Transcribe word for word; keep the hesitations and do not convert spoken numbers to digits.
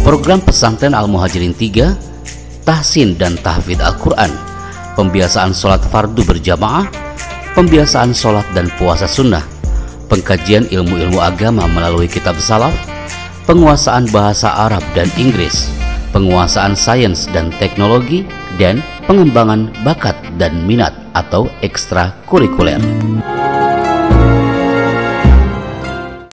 program pesantren Al-Muhajirin tiga, tahsin dan tahfidz Al-Quran, pembiasaan sholat fardu berjamaah, pembiasaan sholat dan puasa sunnah, pengkajian ilmu-ilmu agama melalui kitab salaf, penguasaan bahasa Arab dan Inggris, penguasaan sains dan teknologi, dan pengembangan bakat dan minat atau ekstrakurikuler.